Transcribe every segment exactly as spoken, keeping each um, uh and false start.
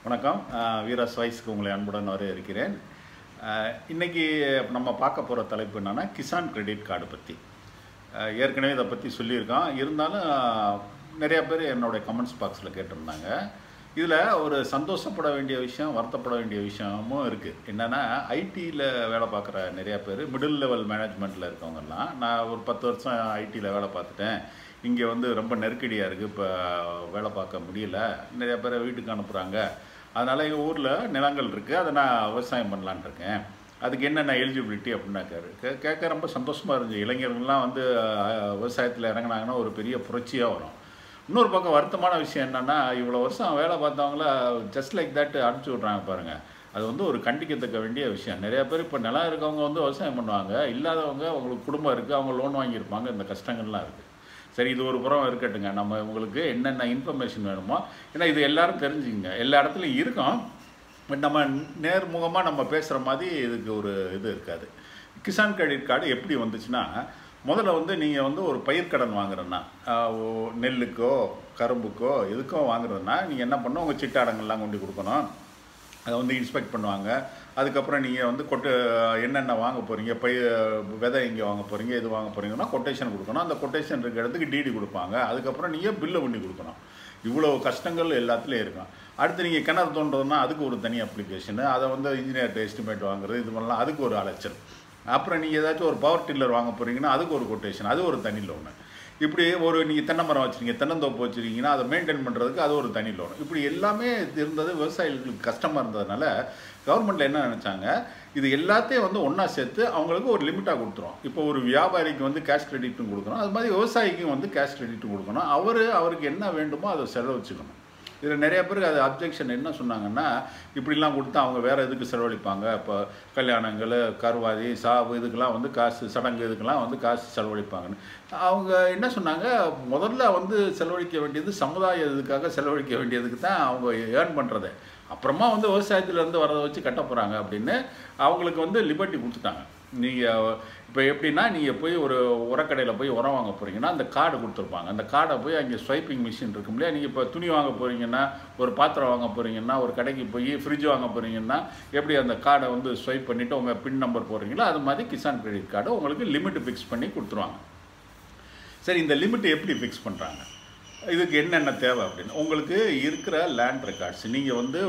வணக்கம். வீராஸ் வாய்ஸ்க்கு உங்களை அன்புடன் வரவேற்கிறேன். இன்றைக்கி நம்ம பார்க்க போகிற தலைப்பு என்னென்னா கிசான் கிரெடிட் கார்டு பற்றி. ஏற்கனவே இதை பற்றி சொல்லியிருக்கோம். இருந்தாலும் நிறையா பேர் என்னுடைய கமெண்ட்ஸ் பாக்ஸில் கேட்டிருந்தாங்க. இதில் ஒரு சந்தோஷப்பட வேண்டிய விஷயம், வருத்தப்பட வேண்டிய விஷயமும் இருக்குது. என்னென்னா ஐடியில் வேலை பார்க்குற நிறையா பேர், மிடில் லெவல் மேனேஜ்மெண்ட்டில் இருக்கவங்கெல்லாம், நான் ஒரு பத்து வருஷம் ஐடியில் வேலை பார்த்துட்டேன், இங்கே வந்து ரொம்ப நெருக்கடியாக இருக்குது, இப்போ வேலை பார்க்க முடியல, நிறையா பேரை வீட்டுக்கு அனுப்புகிறாங்க, அதனால் எங்கள் ஊரில் நிலங்கள் இருக்குது, அதை நான் விவசாயம் பண்ணலான் இருக்கேன், அதுக்கு என்னென்ன எலிஜிபிலிட்டி அப்படின்னா கே கேட்க ரொம்ப சந்தோஷமாக இருந்துச்சு. இளைஞர்கள்லாம் வந்து விவசாயத்தில் இறங்கினாங்கன்னா ஒரு பெரிய புரட்சியாக வரும். இன்னொரு பக்கம் வருத்தமான விஷயம் என்னென்னா, இவ்வளோ வருஷம் வேலை பார்த்தவங்கள ஜஸ்ட் லைக் தட் அனுப்பிச்சி விட்றாங்க பாருங்கள். அது வந்து ஒரு கண்டிக்கத்தக்க வேண்டிய விஷயம். நிறையா பேர் இப்போ நிலம் இருக்கவங்க வந்து விவசாயம் பண்ணுவாங்க, இல்லாதவங்க அவங்களுக்கு குடும்பம் இருக்குது, அவங்க லோன் வாங்கியிருப்பாங்க, இந்த கஷ்டங்கள்லாம் இருக்குது. சரி, இது ஒரு புறம் இருக்கட்டுங்க. நம்ம உங்களுக்கு என்னென்ன இன்ஃபர்மேஷன் வேணுமோ, ஏன்னா இது எல்லோரும் தெரிஞ்சுக்கங்க, எல்லா இடத்துலையும் இருக்கும், பட் நம்ம நேர்முகமாக நம்ம பேசுகிற மாதிரி இதுக்கு ஒரு இது இருக்காது. கிசான் கிரெடிட் கார்டு எப்படி வந்துச்சுன்னா, முதல்ல வந்து நீங்கள் வந்து ஒரு பயிர்க்கடன் வாங்குறேன்னா, நெல்லுக்கோ கரும்புக்கோ எதுக்கோ வாங்குறதுன்னா நீங்கள் என்ன பண்ணணும், உங்கள் சிட்டாடங்கள்லாம் கொண்டு கொடுக்கணும், அதை வந்து இன்ஸ்பெக்ட் பண்ணுவாங்க. அதுக்கப்புறம் நீங்கள் வந்து கொட்டு என்னென்ன வாங்க போகிறீங்க, பயிர் விதை எங்கே வாங்க போகிறீங்க, எது வாங்க போகிறீங்கன்னா கொட்டேஷன் கொடுக்கணும். அந்த கொட்டேஷன் இருக்கிற இடத்துக்கு டிடி கொடுப்பாங்க. அதுக்கப்புறம் நீங்கள் பில்லை பண்ணி கொடுக்கணும். இவ்வளோ கஷ்டங்கள் எல்லாத்துலேயும் இருக்கும். அடுத்து நீங்கள் கிணறு தோன்றதுன்னா அதுக்கு ஒரு தனி அப்ளிகேஷனு, அதை வந்து இன்ஜினியர்கிட்ட எஸ்டிமேட் வாங்குறது, இது மாதிரிலாம் அதுக்கு ஒரு அலைச்சல். அப்புறம் நீங்கள் ஏதாச்சும் ஒரு பவர் டில்லர் வாங்க போகிறீங்கன்னா அதுக்கு ஒரு கொட்டேஷன், அது ஒரு தனி லோனு. இப்படி ஒரு நீங்கள் தென்னை மரம் வச்சுருக்கீங்க, தென்னந்தோப்பு வச்சுருக்கீங்கன்னா அதை மெயின்டைன் பண்ணுறதுக்கு அது ஒரு தனி லோன். இப்படி எல்லாமே இருந்தது. விவசாயிகளுக்கு கஷ்டமாக இருந்ததுனால கவர்மெண்ட்டில் என்ன நினச்சாங்க, இது எல்லாத்தையும் வந்து ஒன்றா சேர்த்து அவங்களுக்கு ஒரு லிமிட்டாக கொடுத்துரும். இப்போ ஒரு வியாபாரிக்கு வந்து கேஷ் கிரெடிட்டும் கொடுக்கணும், அது மாதிரி விவசாயிக்கும் வந்து கேஷ் கிரெடிட்டும் கொடுக்கணும். அவர் அவருக்கு என்ன வேண்டுமோ அதை செலவழிச்சுக்கணும். இதில் நிறைய பேருக்கு அது அப்ஜெக்ஷன் என்ன சொன்னாங்கன்னா, இப்படிலாம் கொடுத்தா அவங்க வேறு எதுக்கு செலவழிப்பாங்க, இப்போ கல்யாணங்கள், கருவாதி, சாவு, இதுக்கெல்லாம் வந்து காசு, சடங்கு, இதுக்கெல்லாம் வந்து காசு செலவழிப்பாங்கன்னு. அவங்க என்ன சொன்னாங்க, முதல்ல வந்து செலவழிக்க வேண்டியது சமுதாய இதுக்காக செலவழிக்க வேண்டியதுக்கு தான் அவங்க ஏர்ன் பண்ணுறது, அப்புறமா வந்து விவசாயத்துலேருந்து வரதை வச்சு கட்ட போகிறாங்க அப்படின்னு அவங்களுக்கு வந்து லிபர்ட்டி கொடுத்துட்டாங்க. நீங்கள் இப்போ எப்படின்னா, நீங்கள் போய் ஒரு உரக்கடையில் போய் உரம் வாங்க போகிறீங்கன்னா அந்த கார்டு கொடுத்துருப்பாங்க. அந்த கார்டை போய் அங்கே ஸ்வைப்பிங் மிஷின் இருக்கும் இல்லையா, நீங்கள் இப்போ துணி வாங்க போகிறீங்கன்னா, ஒரு பாத்திரம் வாங்க போகிறீங்கன்னா, ஒரு கடைக்கு போய் ஃப்ரிட்ஜ் வாங்க போகிறீங்கன்னா எப்படி அந்த கார்டை வந்து ஸ்வைப் பண்ணிவிட்டு உங்கள் பின் நம்பர் போடுறீங்களோ, அது மாதிரி கிசான் கிரெடிட் கார்டு உங்களுக்கு லிமிட் ஃபிக்ஸ் பண்ணி கொடுத்துருவாங்க. சரி, இந்த லிமிட் எப்படி ஃபிக்ஸ் பண்ணுறாங்க, இதுக்கு என்னென்ன தேவை அப்படின்னு, உங்களுக்கு இருக்கிற லேண்ட் ரெக்கார்ட்ஸ், நீங்கள் வந்து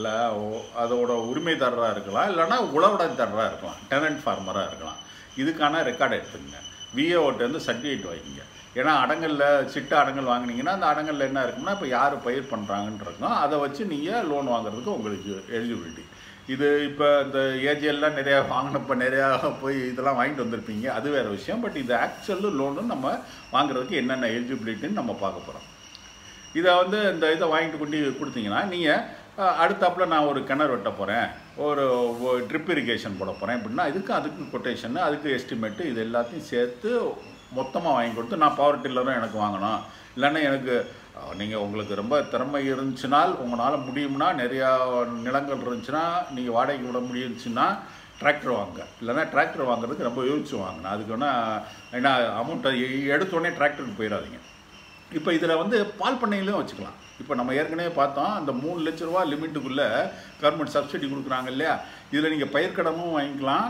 அதோட உரிமைதாரராக இருக்கலாம், இல்லைனா உழவடைதாரராக இருக்கலாம், டெனன்ட் ஃபார்மராக இருக்கலாம். இதுக்கான ரெக்கார்டு எடுத்துக்கங்க. விஏஓட்டேருந்து சர்டிஃபிகேட் வாங்கிங்க. ஏன்னா அடங்கலில் சிட்ட அடங்கல் வாங்கினீங்கன்னா அந்த அடங்கலில் என்ன இருக்குன்னா, இப்போ யார் பயிர் பண்ணுறாங்கன்றதும் அதை வச்சு நீங்கள் லோன் வாங்குறதுக்கு உங்களுக்கு எலிஜிபிலிட்டி. இது இப்போ இந்த ஏஜிஎல்லாம் நிறையா வாங்கினப்போ நிறையா போய் இதெல்லாம் வாங்கிட்டு வந்திருப்பீங்க, அது வேறு விஷயம். பட் இது ஆக்சுவல் லோனு நம்ம வாங்குறதுக்கு என்னென்ன எலிஜிபிலிட்டின்னு நம்ம பார்க்க போகிறோம். இதை வந்து இந்த இதை வாங்கிட்டு கொண்டு கொடுத்தீங்கன்னா, நீங்கள் அடுத்தாப்பில் நான் ஒரு கிணறு வெட்ட போகிறேன், ஒரு ட்ரிப் இரிகேஷன் போட போகிறேன் அப்படின்னா இதுக்கு அதுக்கு கொட்டேஷன், அதுக்கு எஸ்டிமேட்டு, இது எல்லாத்தையும் சேர்த்து மொத்தமாக வாங்கி கொடுத்து, நான் பவர் டில்லரும் எனக்கு வாங்கணும், இல்லைன்னா எனக்கு நீங்கள் உங்களுக்கு ரொம்ப திறமை இருந்துச்சுனால், உங்களால் முடியும்னா, நிறையா நிலங்கள் இருந்துச்சுன்னா, நீங்கள் வாடகைக்கு விட முடியுச்சுன்னா டிராக்டர் வாங்க, இல்லைனா டிராக்டர் வாங்குறதுக்கு ரொம்ப யோசிச்சு வாங்கணும். அதுக்கு வேணால் ஏன்னா அமௌண்ட்டை எடுத்தோடனே டிராக்டருக்கு போயிடாதீங்க. இப்போ இதில் வந்து பால் பண்ணையிலையும் வச்சுக்கலாம். இப்போ நம்ம ஏற்கனவே பார்த்தோம், அந்த மூணு லட்ச ரூபா லிமிட்டுக்குள்ளே கவர்மெண்ட் சப்சிடி கொடுக்குறாங்க இல்லையா, இதில் நீங்கள் பயிர்க்கடனும் வாங்கிக்கலாம்,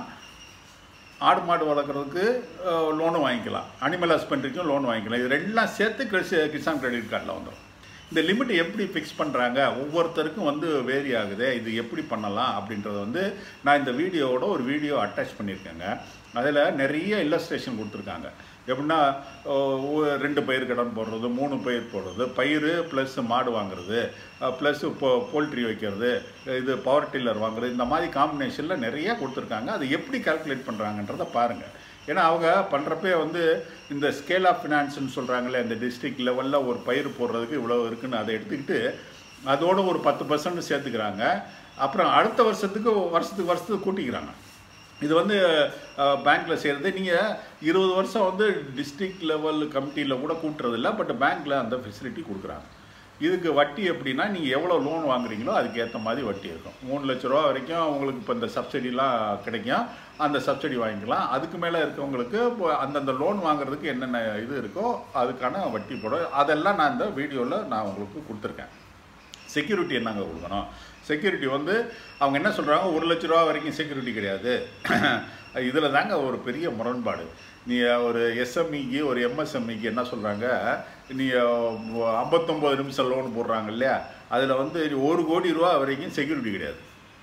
ஆடு மாடு வளர்க்குறதுக்கு லோனும் வாங்கிக்கலாம், அனிமல் ஹஸ்பண்ட்ரிக்கும் லோன் வாங்கிக்கலாம். இது ரெண்டெலாம் சேர்த்து கிறிஸ் கிசான் கிரெடிட் கார்டில் வந்துடும். இந்த லிமிட் எப்படி ஃபிக்ஸ் பண்ணுறாங்க, ஒவ்வொருத்தருக்கும் வந்து வேரி ஆகுது, இது எப்படி பண்ணலாம் அப்படின்றத வந்து நான் இந்த வீடியோவோட ஒரு வீடியோ அட்டாச் பண்ணியிருக்கேங்க. அதில் நிறைய இல்லஸ்ட்ரேஷன் கொடுத்துருக்காங்க. எப்படின்னா, ரெண்டு பயிர் கடன் போடுறது, மூணு பயிர் போடுறது, பயிர் ப்ளஸ் மாடு வாங்குறது, ப்ளஸ் இப்போ போல்ட்ரி வைக்கிறது, இது பவர் டில்லர் வாங்குறது, இந்த மாதிரி காம்பினேஷனில் நிறையா கொடுத்துருக்காங்க. அது எப்படி கால்குலேட் பண்ணுறாங்கன்றதை பாருங்கள். ஏன்னா அவங்க பண்ணுறப்பே வந்து இந்த ஸ்கேல் ஆஃப் ஃபினான்ஸ்னு சொல்கிறாங்களே, இந்த டிஸ்ட்ரிக்ட் லெவலில் ஒரு பயிர் போடுறதுக்கு இவ்வளோ இருக்குதுன்னு அதை எடுத்துக்கிட்டு அதோட ஒரு பத்து பர்சன்ட் சேர்த்துக்கிறாங்க. அப்புறம் அடுத்த வருஷத்துக்கு வருஷத்துக்கு வருஷத்துக்கு கூட்டிக்கிறாங்க. இது வந்து பேங்க்கில் செய்கிறது. நீங்கள் இருபது வருஷம் வந்து டிஸ்ட்ரிக்ட் லெவல் கமிட்டியில் கூட கூட்டுறதில்ல, பட் பேங்க்கில் அந்த ஃபெசிலிட்டி கொடுக்குறாங்க. இதுக்கு வட்டி எப்படின்னா, நீங்கள் எவ்வளோ லோன் வாங்குறீங்களோ அதுக்கு ஏற்ற மாதிரி வட்டி இருக்கும். மூணு லட்ச ரூபா வரைக்கும் உங்களுக்கு இப்போ இந்த சப்சிடிலாம் கிடைக்கும், அந்த சப்சிடி வாங்கிக்கலாம். அதுக்கு மேலே இருக்கவங்களுக்கு இப்போ அந்தந்த லோன் வாங்குறதுக்கு என்னென்ன இது இருக்கோ அதுக்கான வட்டி போடும். அதெல்லாம் நான் இந்த வீடியோவில் நான் உங்களுக்கு கொடுத்துருக்கேன். செக்யூரிட்டி என்னங்க கொடுக்கணும்? செக்யூரிட்டி வந்து அவங்க என்ன சொல்கிறாங்க, ஒரு லட்ச ரூபா வரைக்கும் செக்யூரிட்டி கிடையாது. இதில் தாங்க ஒரு பெரிய முரண்பாடு. நீ ஒரு எஸ்எம்இக்கு ஒரு எம்எஸ்எம்இக்கு என்ன சொல்கிறாங்க, நீ ஐம்பத்தொம்போது நிமிஷம் லோன் போடுறாங்க இல்லையா, அதில் வந்து ஒரு கோடி ரூபா வரைக்கும் செக்யூரிட்டி கிடையாது.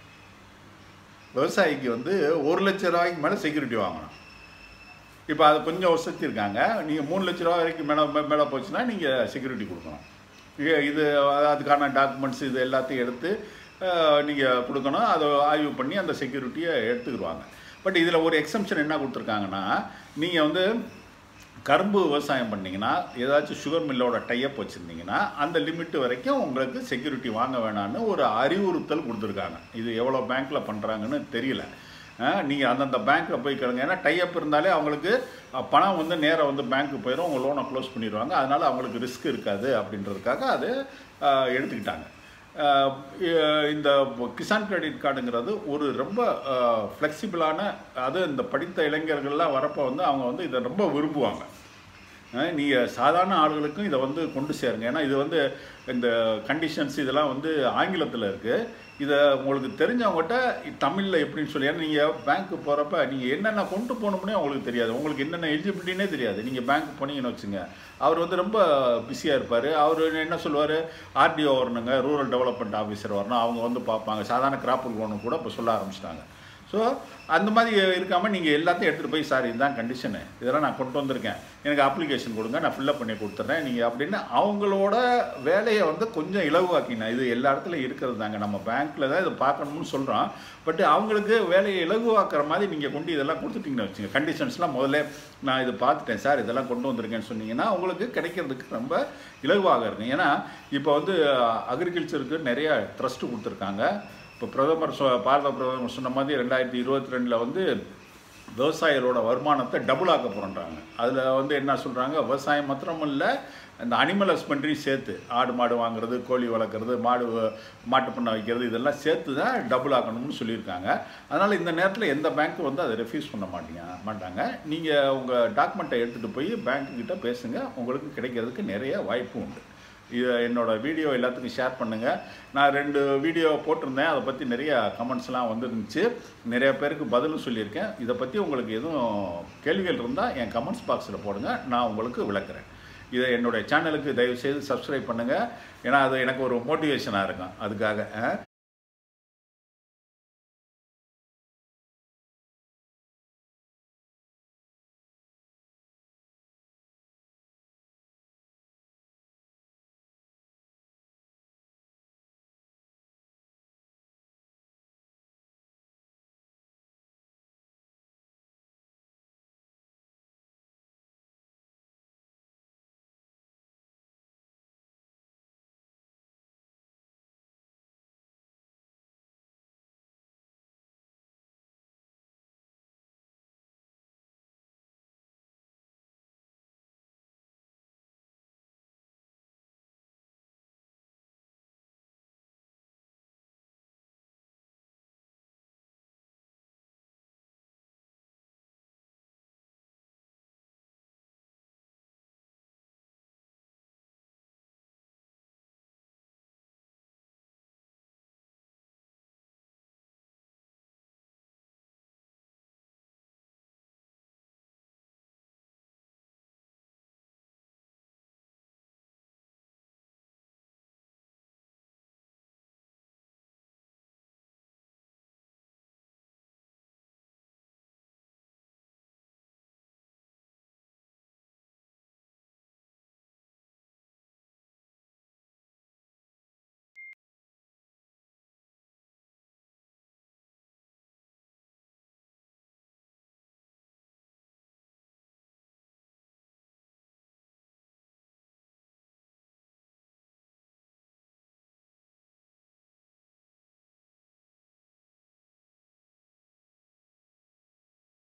விவசாயிக்கு வந்து ஒரு லட்ச ரூபாய்க்கு மேலே செக்யூரிட்டி வாங்கணும். இப்போ அது கொஞ்சம் வசதிருக்காங்க. நீங்கள் மூணு லட்ச ரூபா வரைக்கும் மேலே மேலே போச்சுன்னா நீங்கள் செக்யூரிட்டி கொடுக்கணும். இது அதுக்கான டாக்குமெண்ட்ஸ் இது எல்லாத்தையும் எடுத்து நீங்கள் கொடுக்கணும். அதை ஆய்வு பண்ணி அந்த செக்யூரிட்டியை எடுத்துக்கிடுவாங்க. பட் இதில் ஒரு எக்ஸம்ஷன் என்ன கொடுத்துருக்காங்கன்னா, நீங்கள் வந்து கரும்பு விவசாயம் பண்ணிங்கன்னா, ஏதாச்சும் சுகர் மில்லோட டைப் வச்சுருந்தீங்கன்னா அந்த லிமிட்டு வரைக்கும் உங்களுக்கு செக்யூரிட்டி வாங்க வேணான்னு ஒரு அறிவுறுத்தல் கொடுத்துருக்காங்க. இது எவ்வளோ பேங்க்கில் பண்ணுறாங்கன்னு தெரியல. நீங்கள் அந்தந்த பேங்க்கில் போய் கேளுங்க. ஏன்னா டைப் இருந்தாலே அவங்களுக்கு பணம் வந்து நேராக வந்து பேங்க்கு போயிடும், உங்கள் லோனை க்ளோஸ் பண்ணிடுவாங்க. அதனால் அவங்களுக்கு ரிஸ்க் இருக்காது அப்படின்றதுக்காக அது எடுத்துக்கிட்டாங்க. இந்த கிசான் கிரெடிட் கார்டுங்கிறது ஒரு ரொம்ப ஃப்ளெக்சிபிளான, அது இந்த படித்த இளைஞர்கள்லாம் வரப்போ வந்து அவங்க வந்து இதை ரொம்ப விரும்புவாங்க. நீங்கள் சாதாரண ஆளுகளுக்கும் இதை வந்து கொண்டு சேருங்க. ஏன்னா இது வந்து இந்த கண்டிஷன்ஸ் இதெல்லாம் வந்து ஆங்கிலத்தில் இருக்குது. இதை உங்களுக்கு தெரிஞ்சவங்ககிட்ட தமிழில் எப்படின்னு சொல்லி, ஏன்னா நீங்கள் பேங்க்கு போகிறப்ப நீங்கள் என்னென்ன கொண்டு போகணும்னே உங்களுக்கு தெரியாது, உங்களுக்கு என்னென்ன எலிஜிபிலிட்டினே தெரியாது. நீங்கள் பேங்க் போனீங்கன்னு வச்சுங்க, அவர் வந்து ரொம்ப பிஸியாக இருப்பார். அவர் என்ன சொல்லுவார், ஆர்டிஓ வரணுங்க, ரூரல் டெவலப்மெண்ட் ஆஃபீஸர் வரணும், அவங்க வந்து பார்ப்பாங்க. சாதாரண கிராப் லோனு கூட இப்போ சொல்ல ஆரம்பிச்சிட்டாங்க. ஸோ அந்த மாதிரி இருக்காமல் நீங்கள் எல்லாத்தையும் எடுத்துகிட்டு போய், சார் இதுதான் கண்டிஷனு, இதெல்லாம் நான் கொண்டு வந்திருக்கேன், எனக்கு அப்ளிகேஷன் கொடுங்க, நான் ஃபில்லப் பண்ணி கொடுத்துட்றேன் நீங்கள் அப்படின்னு அவங்களோட வேலையை வந்து கொஞ்சம் இலகுவாக்கினா. இது எல்லா இடத்துலையும் இருக்கிறது தாங்க. நம்ம பேங்க்கில் தான் இதை பார்க்கணும்னு சொல்கிறோம். பட் அவங்களுக்கு வேலையை இலகுவாக்குற மாதிரி நீங்கள் கொண்டு இதெல்லாம் கொடுத்துட்டிங்கன்னு வச்சுங்க. கண்டிஷன்ஸ்லாம் முதல்ல நான் இதை பார்த்துட்டேன் சார், இதெல்லாம் கொண்டு வந்திருக்கேன்னு சொன்னீங்கன்னா உங்களுக்கு கிடைக்கிறதுக்கு ரொம்ப இலகுவாக இருக்கும். ஏன்னா இப்போ வந்து அக்ரிகல்ச்சருக்கு நிறைய ட்ரஸ்ட்டு கொடுத்துருக்காங்க. இப்போ பிரதமர் சொ பாரத பிரதமர் சொன்ன மாதிரி ரெண்டாயிரத்தி இருபத்தி ரெண்டில் வந்து விவசாயிகளோட வருமானத்தை டபுள் ஆக்க போகிறாங்க. அதில் வந்து என்ன சொல்கிறாங்க, விவசாயம் மாத்திரம் இல்லை, இந்த அனிமல் ஹஸ்பண்ட்ரி சேர்த்து, ஆடு மாடு வாங்குறது, கோழி வளர்க்குறது, மாடு மாட்டு பண்ணை வைக்கிறது, இதெல்லாம் சேர்த்து தான் டபுள் ஆக்கணும்னு சொல்லியிருக்காங்க. அதனால் இந்த நேரத்தில் எந்த பேங்க்கும் வந்து அதை ரெஃப்யூஸ் பண்ண மாட்டீங்க மாட்டாங்க. நீங்கள் உங்கள் டாக்குமெண்ட்டை எடுத்துகிட்டு போய் பேங்க்குக்கிட்ட பேசுங்க, உங்களுக்கு கிடைக்கிறதுக்கு நிறைய வாய்ப்பு உண்டு. இது என்னோடய வீடியோ எல்லாத்துக்கும் ஷேர் பண்ணுங்கள். நான் ரெண்டு வீடியோ போட்டிருந்தேன், அதை பற்றி நிறைய கமெண்ட்ஸ்லாம் வந்துருந்துச்சு, நிறைய பேருக்கு பதிலும் சொல்லியிருக்கேன். இதை பற்றி உங்களுக்கு எதுவும் கேள்விகள் இருந்தால் என் கமெண்ட்ஸ் பாக்ஸில் போடுங்க, நான் உங்களுக்கு விளக்குறேன். இதை என்னுடைய சேனலுக்கு தயவுசெய்து சப்ஸ்கிரைப் பண்ணுங்கள். ஏன்னா அது எனக்கு ஒரு மோட்டிவேஷனாக இருக்கும் அதுக்காக.